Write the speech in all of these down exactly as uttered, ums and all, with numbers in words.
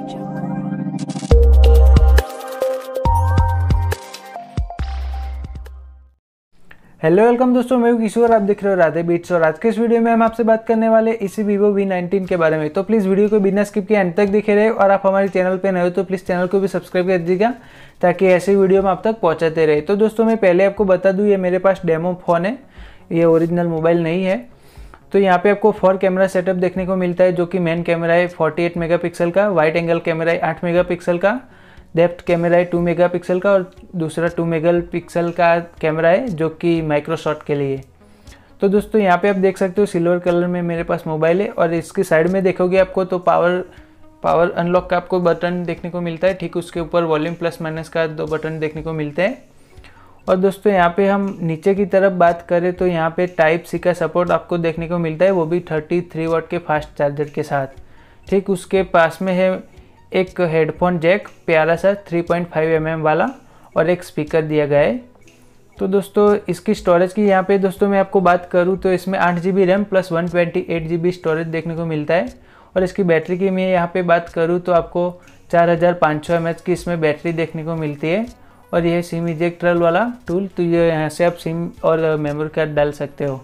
Hello welcome दोस्तों, मैं हूं किशोर, आप देख रहे हो राधे बीट्स। और आज के इस वीडियो में हम आपसे बात करने वाले इसी वीवो वी नाइनटीन के बारे में। तो प्लीज़ वीडियो को बिना स्किप के एंड तक देखे रहे। और आप हमारे चैनल पे नए हो तो प्लीज़ चैनल को भी सब्सक्राइब कर दीजिएगा ताकि ऐसे वीडियो हम आप तक पहुंचाते रहे। तो दोस्तों मैं पहले आपको बता दूँ, ये मेरे पास डेमो फ़ोन है, ये ओरिजिनल मोबाइल नहीं है। तो यहाँ पे आपको फोर कैमरा सेटअप देखने को मिलता है, जो कि मेन कैमरा है फोर्टी एट मेगापिक्सल का, वाइड एंगल कैमरा है एट मेगापिक्सल का, डेप्थ कैमरा है टू मेगापिक्सल का और दूसरा टू मेगापिक्सल का कैमरा है जो कि माइक्रो शॉट के लिए। तो दोस्तों यहाँ पे आप देख सकते हो सिल्वर कलर में मेरे पास मोबाइल है। और इसकी साइड में देखोगे आपको तो पावर पावर अनलॉक का आपको बटन देखने को मिलता है, ठीक उसके ऊपर वॉल्यूम प्लस माइनस का दो बटन देखने को मिलते हैं। और दोस्तों यहाँ पे हम नीचे की तरफ बात करें तो यहाँ पे टाइप सी का सपोर्ट आपको देखने को मिलता है, वो भी थर्टी थ्री वाट के फास्ट चार्जर के साथ। ठीक उसके पास में है एक हेडफोन जैक प्यारा सा three point five M M वाला और एक स्पीकर दिया गया है। तो दोस्तों इसकी स्टोरेज की यहाँ पे दोस्तों मैं आपको बात करूँ तो इसमें आठ G B RAM plus one twenty eight G B storage देखने को मिलता है। और इसकी बैटरी की मैं यहाँ पे बात करूँ तो आपको चार हज़ार पाँच सौ एम एच की इसमें बैटरी देखने को मिलती है। और यह सिम इजेक्टरल वाला टूल, तो ये यहाँ से आप सिम और मेमोरी कार्ड डाल सकते हो।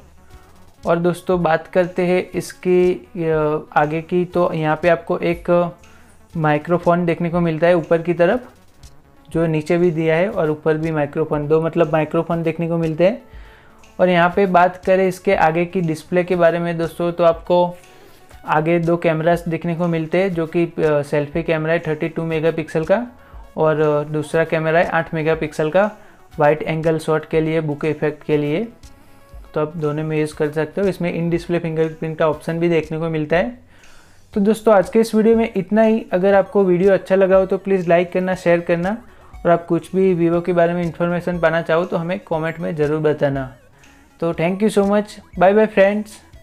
और दोस्तों बात करते हैं इसकी आगे की, तो यहाँ पे आपको एक माइक्रोफोन देखने को मिलता है ऊपर की तरफ, जो नीचे भी दिया है और ऊपर भी माइक्रोफोन, दो मतलब माइक्रोफोन देखने को मिलते हैं। और यहाँ पे बात करें इसके आगे की डिस्प्ले के बारे में दोस्तों, तो आपको आगे दो कैमरास देखने को मिलते हैं, जो कि सेल्फी कैमरा है थर्टी टू मेगापिक्सल का और दूसरा कैमरा है आठ मेगापिक्सल का वाइड एंगल शॉट के लिए, बुके इफेक्ट के लिए। तो आप दोनों में यूज़ कर सकते हो। इसमें इन डिस्प्ले फिंगरप्रिंट का ऑप्शन भी देखने को मिलता है। तो दोस्तों आज के इस वीडियो में इतना ही। अगर आपको वीडियो अच्छा लगा हो तो प्लीज़ लाइक करना, शेयर करना। और आप कुछ भी वीवो के बारे में इन्फॉर्मेशन पाना चाहो तो हमें कमेंट में ज़रूर बताना। तो thank you so much, bye bye friends.